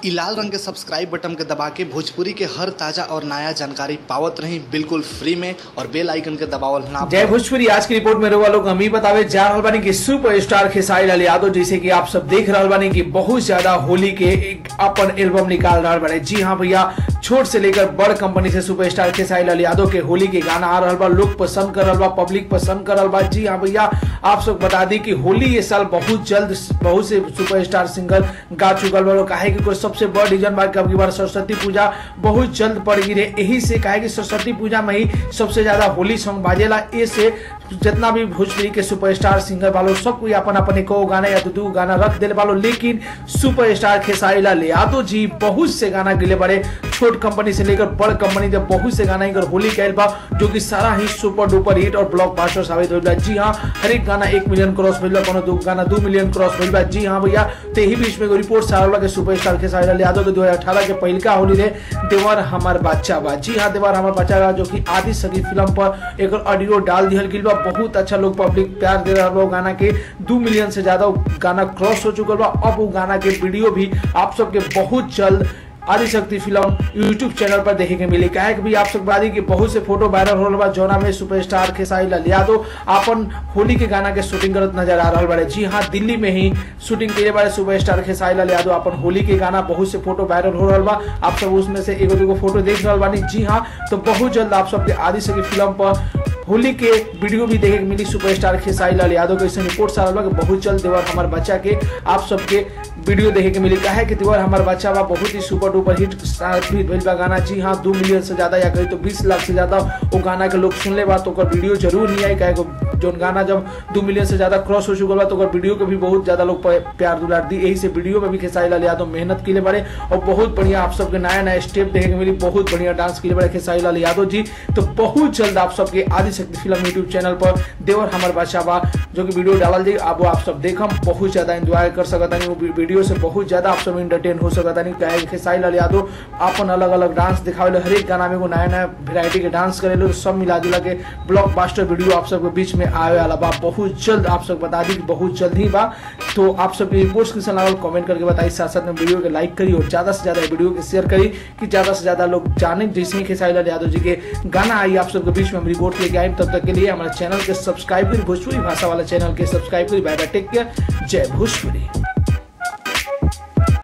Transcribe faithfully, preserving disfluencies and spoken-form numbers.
इ लाल रंग के सब्सक्राइब बटन के दबा के भोजपुरी के हर ताजा और नया जानकारी पावत रही बिल्कुल फ्री में और बेल आइकन के दबावल ना। जय भोजपुरी आज की रिपोर्ट में रउआ लोग हम ही बतावे जा रहल बानी कि सुपरस्टार खेसारी लाल यादव जैसे कि आप सब देख रहल बानी कि बहुत ज्यादा होली के एक अपन एल्बम निकाल रहा बानी। जी हाँ भैया, छोट से लेकर बड़ कंपनी से सुपरस्टार खेसारी लाल यादव के होली के गाना आ रहल बा, लोग पसंद कर रहल बा, पब्लिक पसंद कर रहल बा। जी हाँ भैया, आप सब बता दी कि होली ये साल बहुत जल्द बहुत से सुपरस्टार सिंगर गा चुकल बा। काहे कि कोई सबसे बड़ रीजन बा कि अब की बार सरस्वती पूजा बहुत जल्द पड़ गई है, यही से काहे कि सरस्वती पूजा में ही सबसे ज्यादा होली सॉन्ग बाजेला। ऐसे जितना भी भोजपुरी के सुपरस्टार सिंगर वालों सब कोई अपन अपन एक गाना या दो गाना रख दिल वालों, लेकिन सुपरस्टार खेसारी लाल यादव जी बहुत से गाना गिले बड़े, छोट कंपनी से लेकर बड़ कंपनी तक बहुत से गाना इनकर होली कैल बा जो कि सारा ही सुपर डुपर हिट और ब्लॉकबस्टर साबित हो। जी हाँ, हर एक गाना एक मिलियन क्रॉस भइल बा, कोनो दो गाना दो मिलियन क्रॉस भइल बा। जी हाँ भैया, तो यही बीच में रिपोर्ट सारा के सुपरस्टार खेसारी लाल यादव के दो हजार अठारह के पहिलका होली रे देवर हमार बच्चा बा। जी हाँ, देवर हमार बच्चा बा जो कि आदि सगी फिल्म पर एक ऑडियो डाल दिहल गेल बा। बहुत अच्छा लोग पब्लिक प्यार दे रहा बा। गाना के दो मिलियन से ज्यादा गाना क्रॉस हो चुकल बा। अब वो गाना के वीडियो भी आप सबके बहुत जल्द आदिशक्ति फिल्म यूट्यूब चैनल पर देखे के मिली। काहे कि भी आप सब बादी कि बहुत से फोटो वायरल हो रहा बा जौना में सुपरस्टार खेसारी लाल यादव अपन होली के गाना के शूटिंग करत नजर आ रहा बड़े। जी हाँ, दिल्ली में ही शूटिंग के बारे सुपरस्टार खेसारी लाल यादव अपन होली के गाना बहुत से फोटो वायरल हो रहा बा। आप सब उसमें से एगो दूगो फोटो देख रहा बानी। जी हाँ, तो बहुत जल्द आप सबके आदिशक्ति फिल्म पर होली के वीडियो भी देखे के मिली सुपरस्टार खेसारी लाल यादव के। ऐसे रिपोर्ट आ रहा कि बहुत जल्द देवर हमार बच्चा के आप सबके वीडियो देखे के मिली। काहे कि देवर हमार बच्चा बा बहुत ही सुपर डुपर हिट भइल बा गाना। जी हाँ, दो मिलियन से ज्यादा या कहीं तो बीस लाख से ज्यादा वो गाना के लोग सुनले बा, तो वीडियो जरूर नहीं आई। काहे जो गाना जब दो मिलियन से ज्यादा क्रॉस हो चुका बा तो वीडियो के भी बहुत ज्यादा लोग प्यार दुलार दी। यही से वीडियो में भी खेसारी लाल यादव मेहनत के लिए बड़े और बहुत बढ़िया आप सबके नया नया स्टेप देखे के मिली। बहुत बढ़िया डांस के लिए बड़े खेसारी लाल यादव जी। तो बहुत जल्द आप सबके आदिशक्ति फिल्म यूट्यूब चैनल पर देवर हमार बच्चा बा जो कि वीडियो डालल जाए, अब आप सब देखम बहुत ज्यादा एंजॉय कर सकता नहीं। वो वीडियो से बहुत ज्यादा आप सब एंटरटेन हो सकता नहीं। काहे खेसारी लाल यादव अपन अलग अलग डांस दिखावे, हर एक गाना में वो नया नया वेरायटी के डांस करे, सब मिला जुला के ब्लॉकबस्टर वीडियो आप सबके बीच में आवे वाला बा। बहुत जल्द आप सब बता दी बहुत जल्द ही बा। तो आप सब रिपोर्ट्स के सलाह कमेंट करके बताइए, साथ साथ में वीडियो के लाइक करिए और ज्यादा से ज्यादा वीडियो के शेयर करिए कि ज्यादा से ज्यादा लोग जाने जैसे खेसारी लाल यादव जी के गाना आई आप सबके बीच में हम रिपोर्ट लेके आए। तब तक के लिए हमारे चैनल के सब्सक्राइब करिए, भोजपुरी भाषा वाला चैनल के सब्सक्राइब करिए। बाय बाय, टेक केयर, जय भोजपुरी।